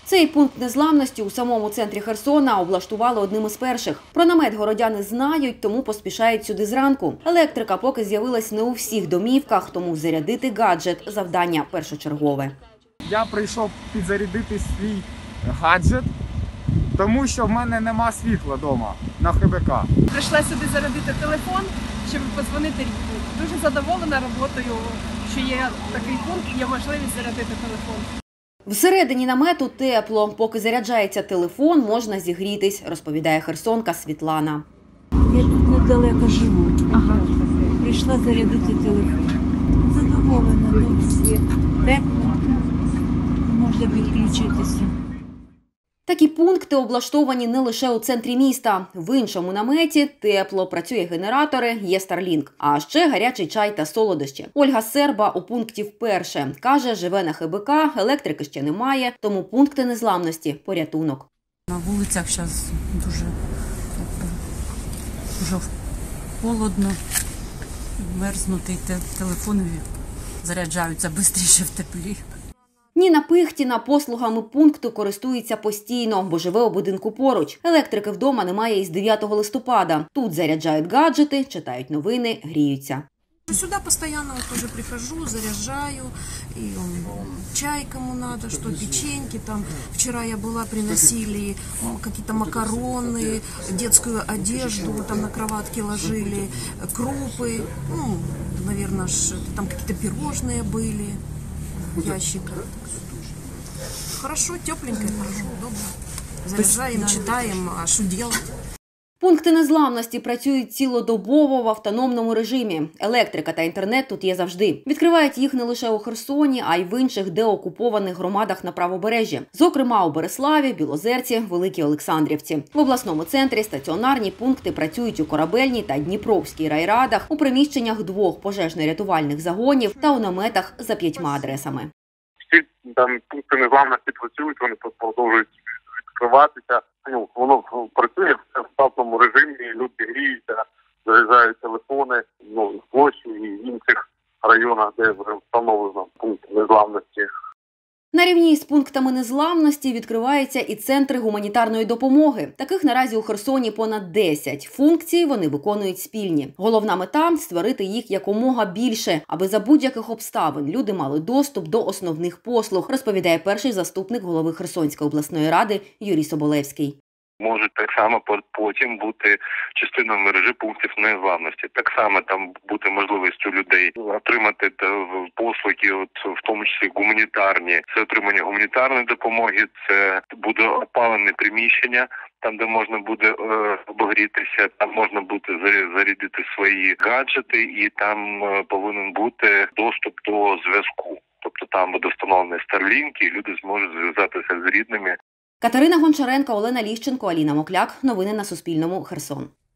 Цей пункт незламності у самому центрі Херсона облаштували одним із перших. Про намет городяни знають, тому поспішають сюди зранку. Електрика поки з'явилась не у всіх домівках, тому зарядити гаджет – завдання першочергове. Я прийшов підзарядити свій гаджет, тому що в мене нема світла вдома на ХБК. Прийшла сюди зарядити телефон, щоб подзвонити рідні. Дуже задоволена роботою, що є такий пункт і є можливість зарядити телефон. Всередині намету тепло. Поки заряджається телефон, можна зігрітись, розповідає херсонка Світлана. Я тут недалеко живу. Прийшла зарядити телефон. Задоволена, тут тепло, можна підключитися. Такі пункти облаштовані не лише у центрі міста. В іншому наметі тепло, працює генератори, є Starlink. А ще гарячий чай та солодощі. Ольга Серба у пункті вперше. Каже, живе на ХБК, електрики ще немає, тому пункти незламності – порятунок. На вулицях зараз дуже холодно, мерзнути, телефони заряджаються швидше в теплі. Ніна Пихтіна послугами пункту користується постійно, бо живе у будинку поруч. Електрики вдома немає із 9 листопада. Тут заряджають гаджети, читають новини, гріються. Сюда постоянно тоже прихожу, заряжаю, и чай кому надо, что печеньки, там вчера я была, приносили какие-то макароны, детскую одежду, там на кроватке ложили, крупы, ну, наверное, там какие-то пирожные были в ящиках. Хорошо, тепленькое, хорошо, удобно. Заряжаем, читаем, а что делать? Пункти незламності працюють цілодобово в автономному режимі. Електрика та інтернет тут є завжди. Відкривають їх не лише у Херсоні, а й в інших деокупованих громадах на правобережжі. Зокрема, у Береславі, Білозерці, Великій Олександрівці. В обласному центрі стаціонарні пункти працюють у Корабельній та Дніпровській райрадах, у приміщеннях 2 пожежно-рятувальних загонів та у наметах за 5 адресами. Всі там пункти незламності працюють, вони продовжують відкриватися. Воно працює в штатному режимі, люди гріються, заряджають телефони, в площі і в інших районах, де встановлено пункт незламності. На рівні з пунктами незламності відкриваються і центри гуманітарної допомоги. Таких наразі у Херсоні понад 10. Функції вони виконують спільні. Головна мета – створити їх якомога більше, аби за будь-яких обставин люди мали доступ до основних послуг, розповідає перший заступник голови Херсонської обласної ради Юрій Соболевський. Можуть так само потім бути частиною мережі пунктів незламності. Так само там бути можливістю людей отримати послуги, в тому числі гуманітарні. Це отримання гуманітарної допомоги, це буде опалене приміщення, там, де можна буде обігрітися, там можна буде зарядити свої гаджети, і там повинен бути доступ до зв'язку. Тобто там буде встановлений Starlink, і люди зможуть зв'язатися з рідними. Катерина Гончаренко, Олена Ліщенко, Аліна Мокляк. Новини на Суспільному. Херсон.